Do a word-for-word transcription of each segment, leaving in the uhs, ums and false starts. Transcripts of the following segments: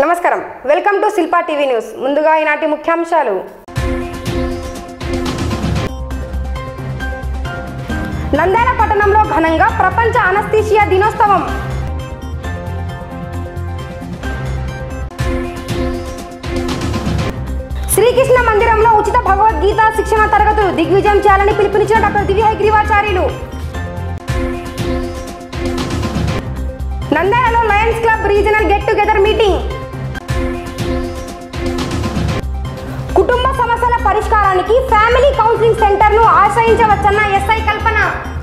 నమస్కారం welcome to Shilpa TV news ముందుగా ఈనాటి ముఖ్యాంశాలు నంద్యాల పట్టణంలో ఘనంగా ప్రపంచ అనస్థీషియా దినోత్సవం శ్రీకృష్ణ మందిరంలో ఉచిత భగవద్గీత శిక్షణ తరగతులు దిగ్విజయం చేయాలని పిలుపునిచ్చిన డాక్టర్ దివ్య హయగ్రీవాచార్యులు నంద్యాలలో Lions Club regional get together meeting కుటుంబ సమస్యల పరిష్కారానికి ఫ్యామిలీ కౌన్సిలింగ్ సెంటర్ ను ఆశ్రయించవచ్చన్న ఎస్ఐ కల్పన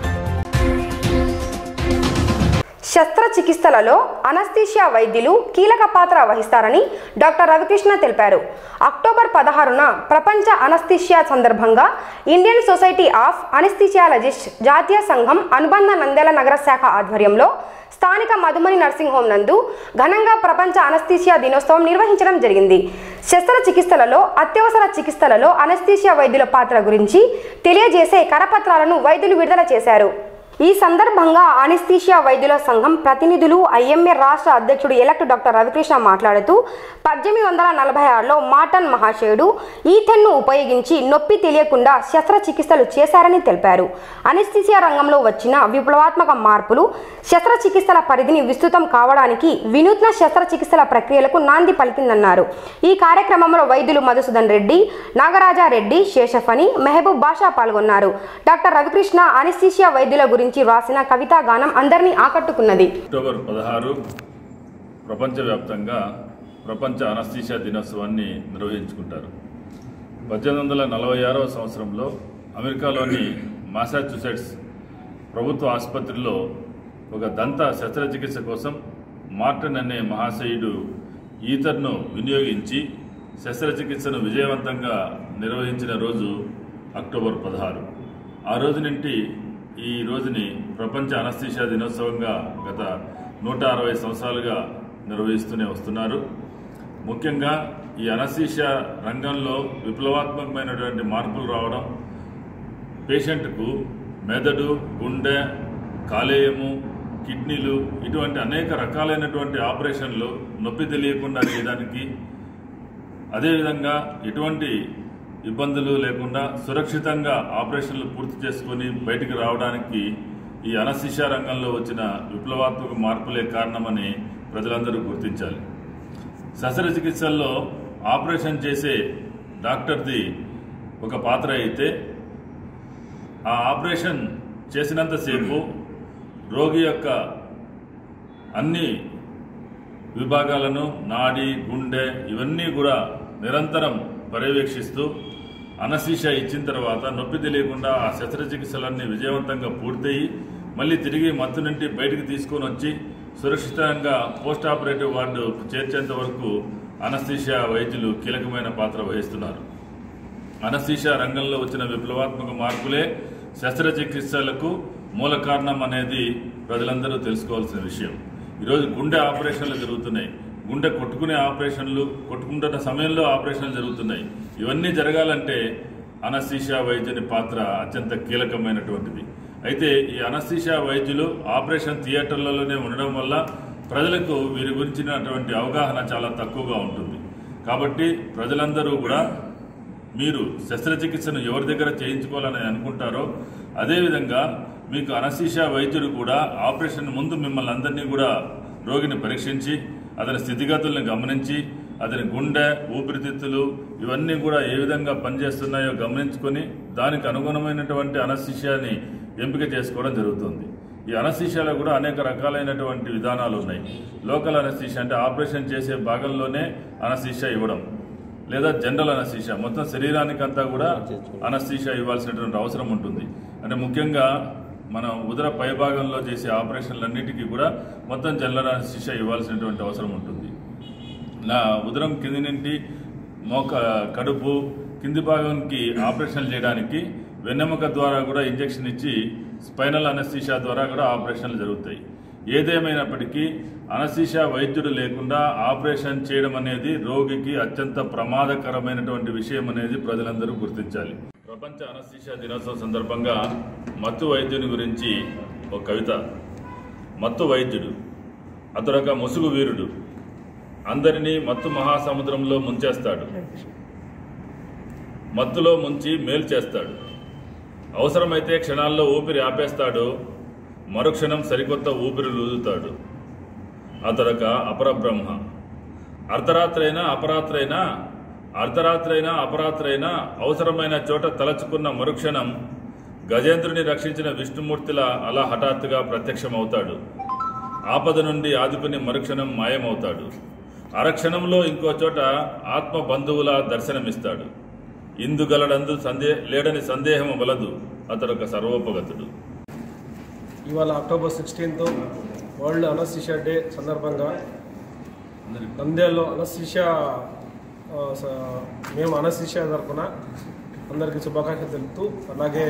శస్త్రచికిత్సలలో అనస్థీషియా వైద్యులు కీలక పాత్ర వహిస్తారని డాక్టర్ రవికృష్ణ తెలిపారు. అక్టోబర్ పదహారున ప్రపంచ అనస్థీషియా సందర్భంగా ఇండియన్ సొసైటీ ఆఫ్ అనస్థీషియాలజిస్ట్ జాతీయ సంఘం అనుబంధ నంద్యాల నగర శాఖ ఆధ్వర్యంలో స్థానిక మధుమని నర్సింగ్ హోం నందు ఘనంగా ప్రపంచ అనస్థీషియా దినోత్సవం నిర్వహించడం జరిగింది. శస్త్రచికిత్సలలో అత్యవసర చికిత్సలలో అనస్థీషియా వైద్యుల పాత్ర గురించి తెలియజేసే కరపత్రాలను వైద్యులు విడుదల చేశారు. ఈ సందర్భంగా అనస్థీషియా వైద్యుల సంఘం ప్రతినిధులు ఐఎంఏ రాష్ట్ర అధ్యక్షుడు ఎలక్ట్ డాక్టర్ రవికృష్ణ మాట్లాడుతూ పద్దెనిమిది వందల నలభై ఆరులో మార్టన్ మహాశయుడు ఈథెన్ను ఉపయోగించి నొప్పి తెలియకుండా శస్త్రచికిత్సలు చేశారని తెలిపారు. అనస్థీషియా రంగంలో వచ్చిన విప్లవాత్మక మార్పులు శస్త్రచికిత్సల పరిధిని విస్తృతం కావడానికి వినూత్న శస్త్రచికిత్సల ప్రక్రియలకు నాంది పలికిందన్నారు. ఈ కార్యక్రమంలో వైద్యులు మధుసూదన్ రెడ్డి, నాగరాజారెడ్డి, శేషఫని, మెహబూబ్ బాషా పాల్గొన్నారు. డాక్టర్ రవికృష్ణ అనస్థీషియా వైద్యుల గురించి రాసిన కవితా గానం అందరినీ ఆకట్టుకున్నది. అక్టోబర్ పదహారు ప్రపంచవ్యాప్తంగా ప్రపంచ అనస్థీషియా దినోత్సవాన్ని నిర్వహించుకుంటారు. పద్దెనిమిది వందల నలభై ఆరవ సంవత్సరంలో అమెరికాలోని మాసాచ్యూసెట్స్ ప్రభుత్వ ఆసుపత్రిలో ఒక దంత శస్త్రచికిత్స కోసం మార్టన్ అనే మహాశయుడు ఈథర్ను వినియోగించి శస్త్రచికిత్సను విజయవంతంగా నిర్వహించిన రోజు అక్టోబర్ పదహారు. ఆ రోజు నుండి ఈ రోజుని ప్రపంచ అనస్థీషియా దినోత్సవంగా గత నూట అరవై సంవత్సరాలుగా నిర్వహిస్తూనే వస్తున్నారు. ముఖ్యంగా ఈ అనస్థీషియా రంగంలో విప్లవాత్మకమైనటువంటి మార్పులు రావడం, పేషెంట్కు మెదడు, గుండె, కాలేయము, కిడ్నీలు ఇటువంటి అనేక రకాలైనటువంటి ఆపరేషన్లు నొప్పి తెలియకుండా చేయడానికి, అదేవిధంగా ఎటువంటి ఇబ్బందులు లేకుండా సురక్షితంగా ఆపరేషన్లు పూర్తి చేసుకుని బయటికి రావడానికి ఈ అనస్థీషియా రంగంలో వచ్చిన విప్లవాత్మక మార్పులే కారణమని ప్రజలందరూ గుర్తించాలి. శస్త్రచికిత్సల్లో ఆపరేషన్ చేసే డాక్టర్ది ఒక పాత్ర అయితే, ఆ ఆపరేషన్ చేసినంతసేపు రోగి యొక్క అన్ని విభాగాలను, నాడి, గుండె ఇవన్నీ కూడా నిరంతరం పర్యవేక్షిస్తూ అనస్థీషియా ఇచ్చిన తర్వాత నొప్పి తెలియకుండా ఆ శస్త్రచికిత్సలన్నీ విజయవంతంగా పూర్తయి మళ్ళీ తిరిగి మత్తు నుండి బయటికి తీసుకొని వచ్చి సురక్షితంగా పోస్ట్ ఆపరేటివ్ వార్డు చేర్చేంత వరకు అనస్థీషియా వైద్యులు కీలకమైన పాత్ర వహిస్తున్నారు. అనస్థీషియా రంగంలో వచ్చిన విప్లవాత్మక మార్పులే శస్త్రచికిత్సలకు మూల కారణం అనేది ప్రజలందరూ తెలుసుకోవాల్సిన విషయం. ఈరోజు గుండె ఆపరేషన్లు జరుగుతున్నాయి, గుండె కొట్టుకునే ఆపరేషన్లు, కొట్టుకుంటున్న సమయంలో ఆపరేషన్లు జరుగుతున్నాయి. ఇవన్నీ జరగాలంటే అనస్థీషియా వైద్యుని పాత్ర అత్యంత కీలకమైనటువంటిది. అయితే ఈ అనస్థీషియా వైద్యులు ఆపరేషన్ థియేటర్లలోనే ఉండడం వల్ల ప్రజలకు వీరి గురించినటువంటి అవగాహన చాలా తక్కువగా ఉంటుంది. కాబట్టి ప్రజలందరూ కూడా మీరు శస్త్రచికిత్సను ఎవరి దగ్గర చేయించుకోవాలని అనుకుంటారో అదేవిధంగా మీకు అనస్థీషియా వైద్యుడు కూడా ఆపరేషన్ ముందు మిమ్మల్ని అందరినీ కూడా రోగిని పరీక్షించి అతని స్థితిగతులను గమనించి అతని గుండె, ఊపిరితిత్తులు ఇవన్నీ కూడా ఏ విధంగా పనిచేస్తున్నాయో గమనించుకొని దానికి అనుగుణమైనటువంటి అనస్థీషియాని ఎంపిక చేసుకోవడం జరుగుతుంది. ఈ అనస్థీషియాలో కూడా అనేక రకాలైనటువంటి విధానాలు ఉన్నాయి. లోకల్ అనస్థీషియా అంటే ఆపరేషన్ చేసే భాగంలోనే అనస్థీషియా ఇవ్వడం, లేదా జనరల్ అనస్థీషియా మొత్తం శరీరానికంతా కూడా అనస్థీషియా ఇవ్వాల్సినటువంటి అవసరం ఉంటుంది. అంటే ముఖ్యంగా మనం ఉదర పైభాగంలో చేసే ఆపరేషన్లన్నిటికీ కూడా మొత్తం జనరల్ అనస్థీషియా ఇవ్వాల్సినటువంటి అవసరం ఉంటుంది. నా ఉదరం కింది నుండి మోక కడుపు కింది భాగానికి ఆపరేషన్లు చేయడానికి వెన్నెముక ద్వారా కూడా ఇంజెక్షన్ ఇచ్చి స్పైనల్ అనస్థీషియా ద్వారా కూడా ఆపరేషన్లు జరుగుతాయి. ఏదేమైనప్పటికీ అనస్థీషియా వైద్యుడు లేకుండా ఆపరేషన్ చేయడం అనేది రోగికి అత్యంత ప్రమాదకరమైనటువంటి విషయం అనేది ప్రజలందరూ గుర్తించాలి. ప్రపంచ అనస్థీషియా దినోత్సవం సందర్భంగా మత్తు వైద్యుని గురించి ఒక కవిత. మత్తు వైద్యుడు అతడొక ముసుగు వీరుడు, అందరినీ మత్తు మహాసముద్రంలో ముంచేస్తాడు. మత్తులో ముంచి మేలు చేస్తాడు. అవసరమైతే క్షణాల్లో ఊపిరి ఆపేస్తాడు. మరుక్షణం సరికొత్త ఊపిరి లూదుతాడు. అతడొక అపరబ్రహ్మ. అర్ధరాత్రైనా అపరాత్రైనా అర్ధరాత్రైనా అపరాత్రైనా అవసరమైన చోట తలచుకున్న మరుక్షణం గజేంద్రుని రక్షించిన విష్ణుమూర్తిలా అలా హఠాత్తుగా ప్రత్యక్షమవుతాడు. ఆపద నుండి ఆదుకుని మరుక్షణం మాయమవుతాడు. అరక్షణంలో ఇంకో చోట ఆత్మ బంధువులా దర్శనమిస్తాడు. ఇందుగలడందు సందే లేడని సందేహం వలదు. అతడొక సర్వోపగతుడు. ఇవాళ October sixteenth world anaesthesia day సందర్భంగా నంద్యాలలో అనస్థీషియా మేము అనస్థీషియా తరఫున అందరికీ శుభాకాంక్షలు తెలుపుతూ, అలాగే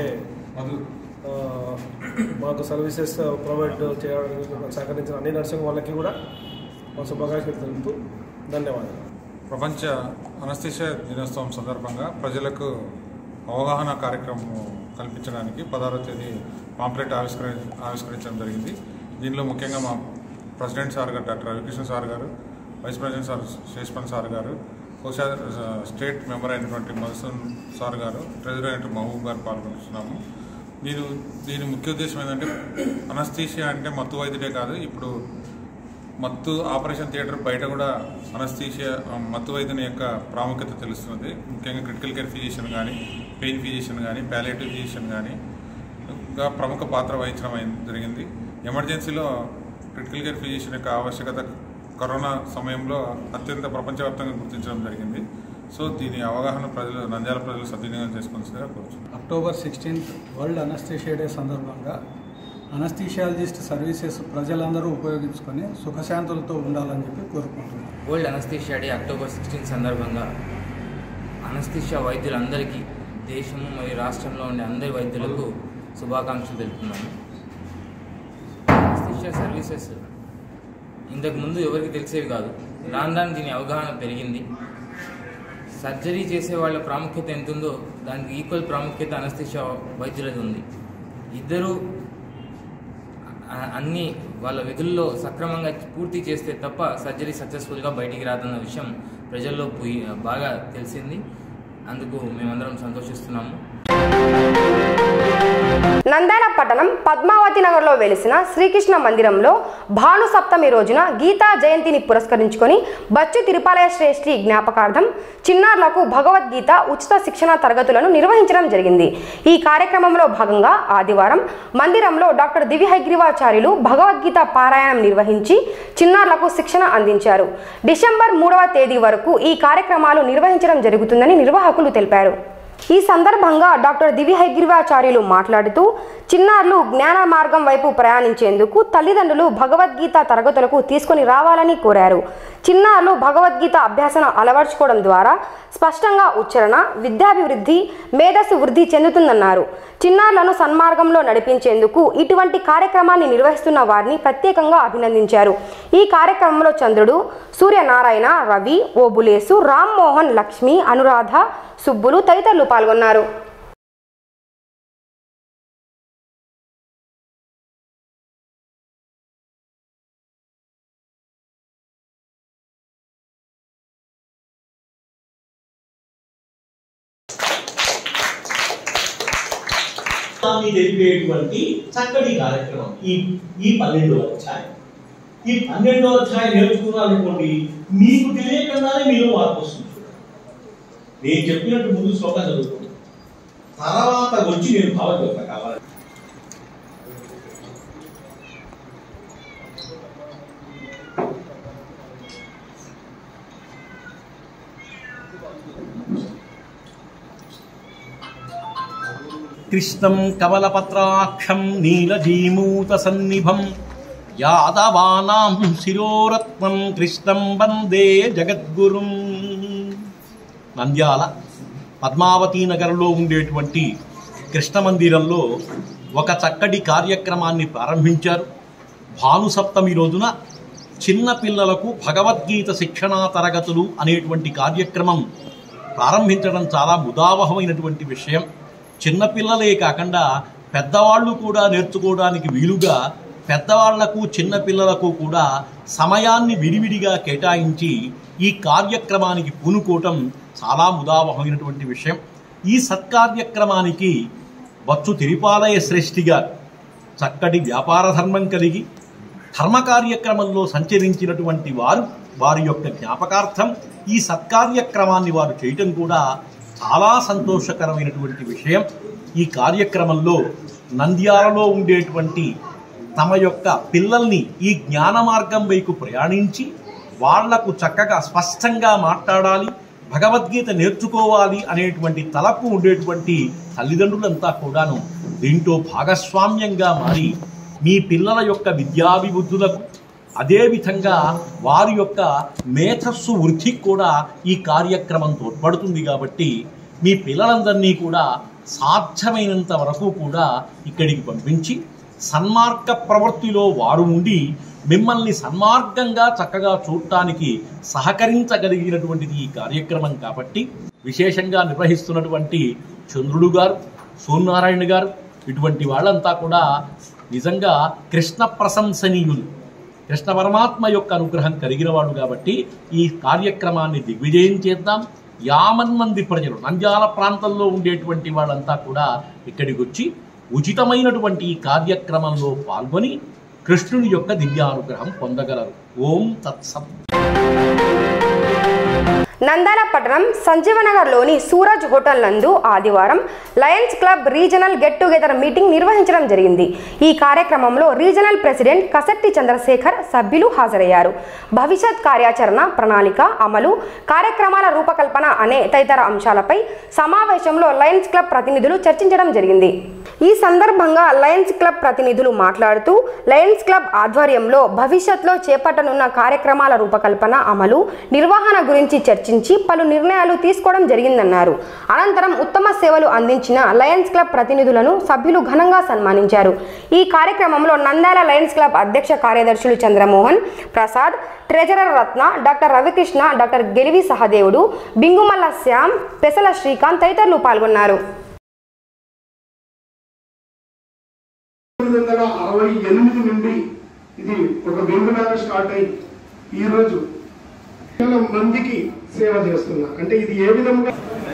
మాకు సర్వీసెస్ ప్రొవైడ్ చేయడానికి సహకరించిన అన్ని నర్సింగ్ వాళ్ళకి కూడా మా శుభాకాంక్షలు తెలుపుతూ ధన్యవాదాలు. ప్రపంచ అనస్థీషియా దినోత్సవం సందర్భంగా ప్రజలకు అవగాహన కార్యక్రమం కల్పించడానికి పదహారవ తేదీ పాంప్లెట్ ఆవిష్కరి ఆవిష్కరించడం జరిగింది. దీనిలో ముఖ్యంగా మా ప్రెసిడెంట్ సార్ గారు డాక్టర్ రవికృష్ణ సార్ గారు, vice president sir Seshpan sir గారు, కోశా స్టేట్ మెంబర్ అయినటువంటి మధుసూన్ సార్ గారు, ట్రెజరర్ అయినటువంటి మహబూబ్ గారు పాల్గొంటున్నాము. దీని దీని ముఖ్య ఉద్దేశం ఏంటంటే అనస్థీషియా అంటే మత్తు వైద్యుడే కాదు, ఇప్పుడు మత్తు ఆపరేషన్ థియేటర్ బయట కూడా అనస్థీషియా మత్తు వైద్యుని యొక్క ప్రాముఖ్యత తెలుస్తున్నది. ముఖ్యంగా క్రిటికల్ కేర్ ఫిజిషియన్ కానీ, పెయిన్ ఫిజిషియన్ కానీ, ప్యాలియేటివ్ ఫిజిషియన్ కానీ ఇంకా ప్రముఖ పాత్ర వహించడం జరిగింది. ఎమర్జెన్సీలో క్రిటికల్ కేర్ ఫిజిషియన్ యొక్క ఆవశ్యకత కరోనా సమయంలో అత్యంత ప్రపంచవ్యాప్తంగా గుర్తించడం జరిగింది. సో దీని అవగాహన ప్రజలు నంద్యాల ప్రజలు సద్వినియోగం చేసుకోవాల్సిందిగా కోరుచున్నాను. October sixteenth world anaesthesia day సందర్భంగా అనస్థీషియాలజిస్ట్ సర్వీసెస్ ప్రజలందరూ ఉపయోగించుకొని సుఖశాంతులతో ఉండాలని చెప్పి కోరుకుంటున్నాను. World anaesthesia day October sixteenth సందర్భంగా అనస్థీషియా వైద్యులందరికీ, దేశము మరియు రాష్ట్రంలో ఉండే అందరి వైద్యులకు శుభాకాంక్షలు తెలుపుతున్నాను. అనస్థీషియా సర్వీసెస్ ఇంతకు ముందు ఎవరికి తెలిసేవి కాదు. రాను రాను దీని అవగాహన పెరిగింది. సర్జరీ చేసే వాళ్ళ ప్రాముఖ్యత ఎంత ఉందో దానికి ఈక్వల్ ప్రాముఖ్యత అనస్థీషియా వైద్యులది ఉంది. ఇద్దరు అన్ని వాళ్ళ విధుల్లో సక్రమంగా పూర్తి చేస్తే తప్ప సర్జరీ సక్సెస్ఫుల్గా బయటికి రాదన్న విషయం ప్రజల్లో బాగా తెలిసింది. అందుకు మేమందరం సంతోషిస్తున్నాము. నంద్యాల పట్టణం పద్మావతి నగర్లో వెలిసిన శ్రీకృష్ణ మందిరంలో భాను సప్తమి రోజున గీతా జయంతిని పురస్కరించుకొని బచ్చు తిరుపాలయ శ్రేష్ఠి జ్ఞాపకార్థం చిన్నారులకు భగవద్గీత ఉచిత శిక్షణ తరగతులను నిర్వహించడం జరిగింది. ఈ కార్యక్రమంలో భాగంగా ఆదివారం మందిరంలో డాక్టర్ దివ్య హైగ్రీవాచార్యులు భగవద్గీత పారాయణం నిర్వహించి చిన్నారులకు శిక్షణ అందించారు. డిసెంబర్ మూడవ తేదీ వరకు ఈ కార్యక్రమాలు నిర్వహించడం జరుగుతుందని నిర్వాహకులు తెలిపారు. ఈ సందర్భంగా డాక్టర్ దివ్య హైగ్రీవాచార్యులు మాట్లాడుతూ చిన్నారులు జ్ఞాన మార్గం వైపు ప్రయాణించేందుకు తల్లిదండ్రులు భగవద్గీత తరగతులకు తీసుకొని రావాలని కోరారు. చిన్నారులు భగవద్గీత అభ్యాసన అలవర్చుకోవడం ద్వారా స్పష్టంగా ఉచ్చారణ, విద్యాభివృద్ధి, మేధస్సు వృద్ధి చెందుతుందన్నారు. చిన్నారులను సన్మార్గంలో నడిపించేందుకు ఇటువంటి కార్యక్రమాన్ని నిర్వహిస్తున్న వారిని ప్రత్యేకంగా అభినందించారు. ఈ కార్యక్రమంలో చంద్రుడు, సూర్యనారాయణ, రవి, ఓబులేసు, రామ్మోహన్, లక్ష్మి, అనురాధ, సుబ్బులు తదితరులు పాల్గొన్నారు. తెలిపేటువంటి చక్కటి కార్యక్రమం ఈ ఈ పన్నెండో అధ్యాయం. ఈ పన్నెండో అధ్యాయం నేర్చుకున్నారనుకోండి, మీకు తెలియకుండానే మీరు మార్పు వస్తుంది. నేను చెప్పినట్టు ముందు శ్లోకం చదువుకోండి, తర్వాత వచ్చి నేను భావజ్యోత కావాలి. కృష్ణం కమలపత్రాక్షం నీలజీమూత సన్నిభం యాదవానాం శిరోరత్నం కృష్ణం వందే జగద్గురుం. నంద్యాల పద్మావతి నగర్లో ఉండేటువంటి కృష్ణ మందిరంలో ఒక చక్కటి కార్యక్రమాన్ని ప్రారంభించారు. భానుసప్తమి రోజున చిన్నపిల్లలకు భగవద్గీత శిక్షణా తరగతులు అనేటువంటి కార్యక్రమం ప్రారంభించడం చాలా ముదావహమైనటువంటి విషయం. చిన్నపిల్లలే కాకుండా పెద్దవాళ్ళు కూడా నేర్చుకోవడానికి వీలుగా పెద్దవాళ్లకు చిన్నపిల్లలకు కూడా సమయాన్ని విడివిడిగా కేటాయించి ఈ కార్యక్రమానికి పూనుకోవటం చాలా ముదావహమైనటువంటి విషయం. ఈ సత్కార్యక్రమానికి బచ్చు తిరుపాలయ శ్రేష్ఠిగా చక్కటి వ్యాపార ధర్మం కలిగి ధర్మ కార్యక్రమంలో సంచరించినటువంటి వారు వారి యొక్క జ్ఞాపకార్థం ఈ సత్కార్యక్రమాన్ని వారు చేయటం కూడా చాలా సంతోషకరమైనటువంటి విషయం. ఈ కార్యక్రమంలో నంద్యాలలో ఉండేటువంటి తమ యొక్క పిల్లల్ని ఈ జ్ఞాన మార్గం వైపు ప్రయాణించి వాళ్లకు చక్కగా స్పష్టంగా మాట్లాడాలి, భగవద్గీత నేర్చుకోవాలి అనేటువంటి తలపు ఉండేటువంటి తల్లిదండ్రులంతా కూడాను దీంట్లో భాగస్వామ్యంగా మారి మీ పిల్లల యొక్క విద్యాభివృద్ధులకు అదేవిధంగా వారి యొక్క మేధస్సు వృద్ధికి కూడా ఈ కార్యక్రమం తోడ్పడుతుంది. కాబట్టి మీ పిల్లలందరినీ కూడా సాధ్యమైనంత వరకు కూడా ఇక్కడికి పంపించి సన్మార్గ ప్రవృత్తిలో వారు ఉండి మిమ్మల్ని సన్మార్గంగా చక్కగా చూడటానికి సహకరించగలిగినటువంటిది ఈ కార్యక్రమం. కాబట్టి విశేషంగా నిర్వహిస్తున్నటువంటి చంద్రుడు గారు, సూర్యనారాయణ గారు ఇటువంటి వాళ్ళంతా కూడా నిజంగా కృష్ణ ప్రశంసనీయులు, కృష్ణ పరమాత్మ యొక్క అనుగ్రహం కలిగిన వాళ్ళు. కాబట్టి ఈ కార్యక్రమాన్ని దిగ్విజయం చేద్దాం. యావన్ మంది ప్రజలు నంద్యాల ప్రాంతంలో ఉండేటువంటి వాళ్ళంతా కూడా ఇక్కడికి వచ్చి ఉచితమైనటువంటి ఈ కార్యక్రమంలో పాల్గొని కృష్ణుని యొక్క దివ్యానుగ్రహం పొందగలరు. ఓం తత్సత్. నంద్యాల పట్టణం సంజీవనగర్లోని సూరజ్ హోటల్ నందు ఆదివారం Lions Club regional get together meeting నిర్వహించడం జరిగింది. ఈ కార్యక్రమంలో రీజనల్ ప్రెసిడెంట్ కసెట్టి చంద్రశేఖర్ సభ్యులు హాజరయ్యారు. భవిష్యత్ కార్యాచరణ ప్రణాళిక అమలు, కార్యక్రమాల రూపకల్పన అనే తదితర అంశాలపై సమావేశంలో లయన్స్ క్లబ్ ప్రతినిధులు చర్చించడం జరిగింది. ఈ సందర్భంగా లయన్స్ క్లబ్ ప్రతినిధులు మాట్లాడుతూ లయన్స్ క్లబ్ ఆధ్వర్యంలో భవిష్యత్తులో చేపట్టనున్న కార్యక్రమాల రూపకల్పన అమలు, నిర్వహణ గురించి చర్చించి పలు నిర్ణయాలు తీసుకోవడం జరిగిందన్నారు. అనంతరం ఉత్తమ సేవలు అందించిన లయన్స్ క్లబ్ ప్రతినిధులను సభ్యులు ఘనంగా సన్మానించారు. ఈ కార్యక్రమంలో నంద్యాల లయన్స్ క్లబ్ అధ్యక్ష కార్యదర్శులు Chandramohan Prasad, treasurer Ratna, doctor Ravikrishna, doctor Gelivi Sahadevudu, Bingumalla Shyam, పెసల Srikanth తదితరులు పాల్గొన్నారు. పంతొమ్మిది వందల అరవై ఎనిమిది నుండి ఇది ఒక బిందులాగా స్టార్ట్ అయ్యి ఈరోజు చాలా మందికి సేవ చేస్తున్నా. అంటే ఇది ఏ విధంగా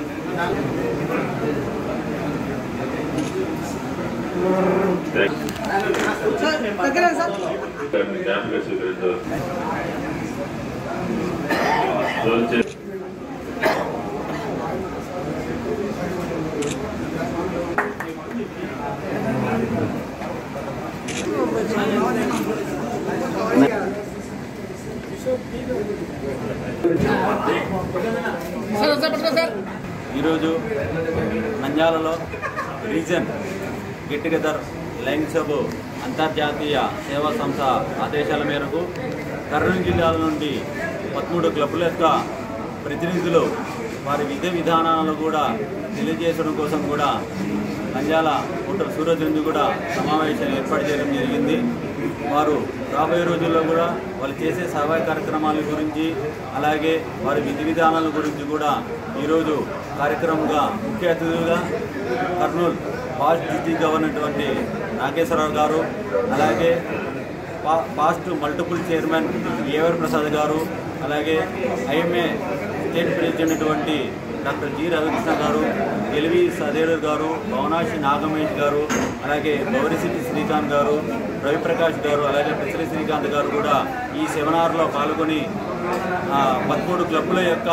ఈరోజు నంద్యాలలో region get together Lions Club అంతర్జాతీయ సేవా సంస్థ ఆదేశాల మేరకు కర్నూలు జిల్లాల నుండి పదమూడు క్లబ్ల యొక్క ప్రతినిధులు వారి విధి విధానాలను కూడా తెలియజేయడం కోసం కూడా నంద్యాల హోటల్ సూరజ్ నుండి కూడా సమావేశం ఏర్పాటు చేయడం జరిగింది. వారు రాబోయే రోజుల్లో కూడా వాళ్ళు చేసే సహాయ కార్యక్రమాల గురించి అలాగే వారి విధి విధానాల గురించి కూడా ఈరోజు కార్యక్రమంగా ముఖ్య అతిథులుగా Kurnool past district governor Nageswararao గారు, అలాగే పా పాస్ట్ మల్టిపుల్ చైర్మన్ ఏవర్ ప్రసాద్ గారు, అలాగే IMA state president doctor G Ravikrishna గారు, ఎల్వి సదేడర్ గారు, భవనాశి నాగమేష్ గారు, అలాగే గౌరిశెట్టి శ్రీకాంత్ గారు, రవిప్రకాష్ గారు, అలాగే పెసరి శ్రీకాంత్ గారు కూడా ఈ సెమినార్లో పాల్గొని పదమూడు క్లబ్ల యొక్క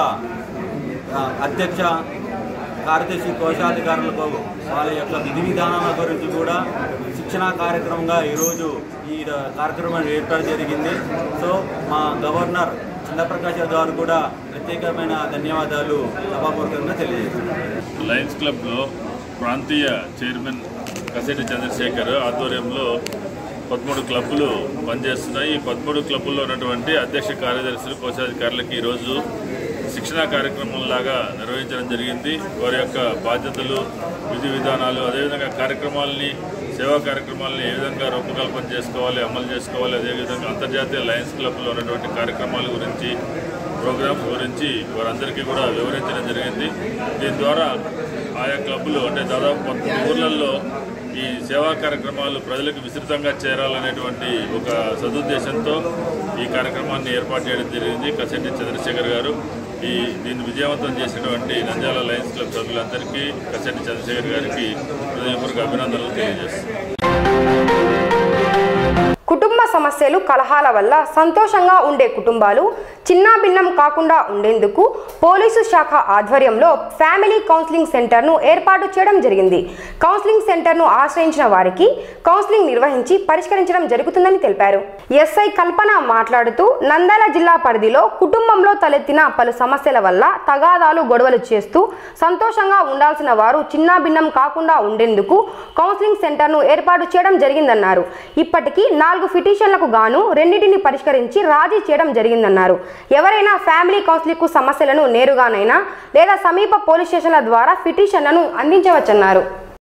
అధ్యక్ష కార్యదర్శి కోశాధికారులకు వాళ్ళ యొక్క విధి విధానాల గురించి కూడా శిక్షణా కార్యక్రమంగా ఈరోజు ఈ కార్యక్రమం ఏర్పాటు జరిగింది. సో మా గవర్నర్ చంద్రప్రకాష్ గారు కూడా ప్రత్యేకమైన ధన్యవాదాలు సభాపూర్వకంగా తెలియజేస్తున్నారు. లయన్స్ క్లబ్లో ప్రాంతీయ చైర్మన్ కసెట్టి చంద్రశేఖర్ ఆధ్వర్యంలో పదమూడు క్లబ్బులు పనిచేస్తున్నాయి. ఈ పదమూడు క్లబ్బుల్లో ఉన్నటువంటి అధ్యక్ష కార్యదర్శులు కోశాధికారులకి ఈరోజు శిక్షణా కార్యక్రమంలాగా నిర్వహించడం జరిగింది. వారి యొక్క బాధ్యతలు, విధి విధానాలు, అదేవిధంగా కార్యక్రమాలని, సేవా కార్యక్రమాలని ఏ విధంగా రూపకల్పన చేసుకోవాలి, అమలు చేసుకోవాలి, అదేవిధంగా అంతర్జాతీయ లయన్స్ క్లబ్లో ఉన్నటువంటి కార్యక్రమాల గురించి, ప్రోగ్రామ్స్ గురించి వారందరికీ కూడా వివరించడం జరిగింది. దీని ద్వారా ఆయా క్లబ్బులు అంటే దాదాపు పదకొండు ఊర్లలో ఈ సేవా కార్యక్రమాలు ప్రజలకు విస్తృతంగా చేరాలనేటువంటి ఒక సదుద్దేశంతో ఈ కార్యక్రమాన్ని ఏర్పాటు చేయడం జరిగింది. కసెట్టి చంద్రశేఖర్ గారు ఈ దీన్ని విజయవంతం చేసినటువంటి నంద్యాల లయన్స్ క్లబ్ సభ్యులందరికీ కసెట్టి చంద్రశేఖర్ గారికి హృదయపూర్వక అభినందనలు తెలియజేస్తున్నాను. కుటుంబ సమస్యలు కలహాల వల్ల సంతోషంగా ఉండే కుటుంబాలు చిన్నాభిన్నం కాకుండా ఉండేందుకు పోలీసు శాఖ ఆధ్వర్యంలో ఫ్యామిలీ కౌన్సిలింగ్ సెంటర్ను ఏర్పాటు చేయడం జరిగింది. కౌన్సిలింగ్ సెంటర్ను ఆశ్రయించిన వారికి కౌన్సిలింగ్ నిర్వహించి పరిష్కరించడం జరుగుతుందని తెలిపారు. ఎస్ఐ కల్పన మాట్లాడుతూ నంద్యాల జిల్లా పరిధిలో కుటుంబంలో తలెత్తిన పలు సమస్యల వల్ల తగాదాలు గొడవలు చేస్తూ సంతోషంగా ఉండాల్సిన వారు చిన్నాభిన్నం కాకుండా ఉండేందుకు కౌన్సిలింగ్ సెంటర్ను ఏర్పాటు చేయడం జరిగిందన్నారు. ఇప్పటికీ నాలుగు పిటిషన్లకు గాను రెండింటిని పరిష్కరించి రాజీ చేయడం జరిగిందన్నారు. ఎవరైనా ఫ్యామిలీ కౌన్సిలింగ్ కు సమస్యలను నేరుగానైనా లేదా సమీప పోలీస్ స్టేషన్ల ద్వారా పిటిషన్లను అందించవచ్చన్నారు.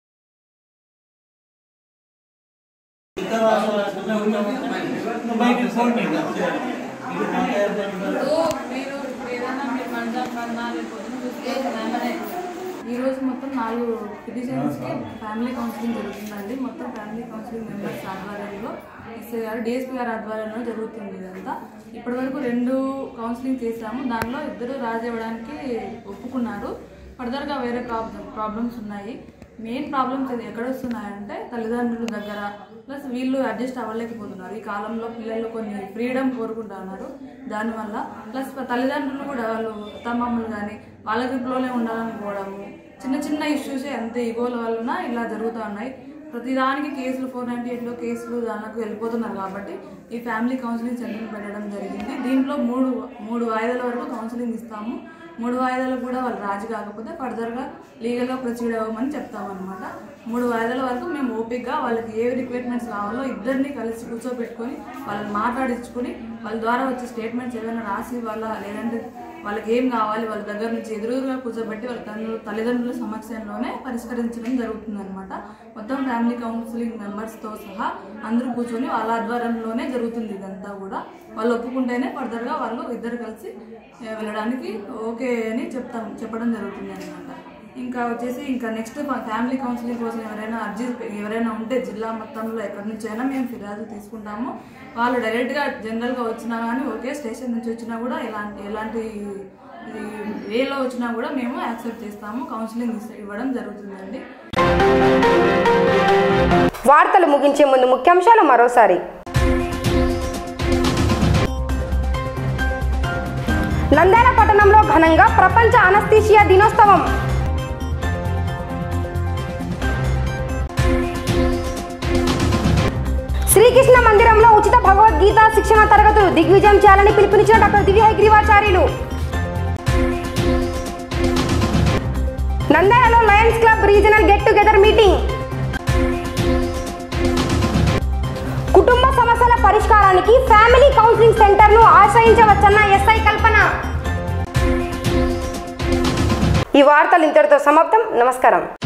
ఈరోజు మొత్తం నాలుగు పిటిషన్స్కి ఫ్యామిలీ కౌన్సిలింగ్ జరుగుతుందండి. మొత్తం ఫ్యామిలీ కౌన్సిలింగ్ మెంబర్స్ ఆధ్వర్యంలో ఎస్ఐ గారు డిఎస్పీ గారి ఆధ్వర్యంలో జరుగుతుంది ఇదంతా. ఇప్పటి వరకు రెండు కౌన్సిలింగ్ చేశాము. దానిలో ఇద్దరు రాజీ ఇవ్వడానికి ఒప్పుకున్నారు. ఫర్దర్గా వేరే ప్రాబ్లమ్ ప్రాబ్లమ్స్ ఉన్నాయి. మెయిన్ ప్రాబ్లమ్స్ ఎక్కడ వస్తున్నాయంటే తల్లిదండ్రుల దగ్గర, ప్లస్ వీళ్ళు అడ్జస్ట్ అవ్వలేకపోతున్నారు. ఈ కాలంలో పిల్లలు కొన్ని ఫ్రీడమ్ కోరుకుంటున్నారు. దానివల్ల ప్లస్ తల్లిదండ్రులు కూడా వాళ్ళు తమ్మమ్మలు కానీ వాళ్ళ గ్రూప్లోనే ఉండాలనుకోవడము, చిన్న చిన్న ఇష్యూసే ఎంత ఈగోల వలన ఇలా జరుగుతూ ఉన్నాయి. ప్రతిదానికి కేసులు ఫోర్ నైంటీ ఎయిట్లో కేసులు దానికి వెళ్ళిపోతున్నారు. కాబట్టి ఈ ఫ్యామిలీ కౌన్సిలింగ్ సెంటర్ పెట్టడం జరిగింది. దీంట్లో మూడు మూడు వాయిదాల వరకు కౌన్సిలింగ్ ఇస్తాము. మూడు వాయిదాలు కూడా వాళ్ళు రాజీ కాకపోతే ఫర్దర్గా లీగల్గా ప్రొసీడ్ అవ్వమని చెప్తామన్నమాట. మూడు వాయిదాల వరకు మేము ఓపిక్గా వాళ్ళకి ఏ రిక్వైర్మెంట్స్ కావాలో ఇద్దరిని కలిసి కూర్చోబెట్టుకొని వాళ్ళని మాట్లాడించుకొని వాళ్ళ ద్వారా వచ్చే స్టేట్మెంట్స్ ఏమైనా రాసి వాళ్ళ లేదంటే వాళ్ళకి ఏం కావాలి వాళ్ళ దగ్గర నుంచి ఎదురుగా కూర్చోబెట్టి వాళ్ళ తల్లి తల్లిదండ్రుల సమక్షంలోనే పరిష్కరించడం జరుగుతుంది అనమాట. మొత్తం ఫ్యామిలీ కౌన్సిలింగ్ మెంబర్స్తో సహా అందరూ కూర్చొని వాళ్ళ ఆధ్వర్యంలోనే జరుగుతుంది ఇదంతా కూడా. వాళ్ళు ఒప్పుకుంటేనే ఫర్దర్గా వాళ్ళు ఇద్దరు కలిసి వెళ్ళడానికి ఓకే అని చెప్తాం చెప్పడం జరుగుతుంది అనమాట. ఇంకా వచ్చేసి ఇంకా నెక్స్ట్ ఫ్యామిలీ కౌన్సిలింగ్ కోసం ఎవరైనా అర్జీ ఎవరైనా ఉంటే జిల్లా మొత్తంలో ఎక్కడి నుంచి అయినా మేము ఫిర్యాదు తీసుకుంటాము. వాళ్ళు డైరెక్ట్గా జనరల్గా వచ్చినా కానీ ఓకే, స్టేషన్ నుంచి వచ్చినా కూడా ఎలాంటి ఎలాంటి వేలో వచ్చినా కూడా మేము యాక్సెప్ట్ చేస్తాము. కౌన్సిలింగ్ ఇవ్వడం జరుగుతుందండి. వార్తలు ముగించే ముందు ముఖ్యాంశాలు మరోసారి. నంద్యాల పట్టణంలో ఘనంగా ప్రపంచ అనస్థీషియా దినోత్సవం. శ్రీకృష్ణ మందిరంలో ఉచిత భగవద్గీత శిక్షణ తరగతులు దిగ్విజయం చేయాలని పిలుపునిచ్చిన డాక్టర్ దివ్య హయగ్రీవాచార్యులు. నంద్యాలలో Lions Club regional get together meeting. కుటుంబ సమస్యల పరిష్కారానికి ఫ్యామిలీ కౌన్సిలింగ్ సెంటర్ను ఆశ్రయించవచ్చన్న ఎస్ఐ కల్పన. ఈ వార్తలు ఇంతటితో సమాప్తం. నమస్కారం.